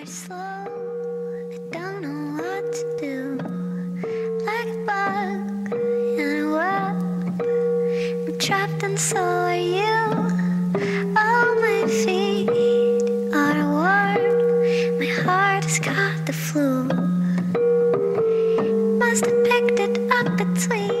slow, I don't know what to do. Like a bug in a web, I'm trapped and so are you. All my feet are warm, my heart has caught the flu. Must have picked it up between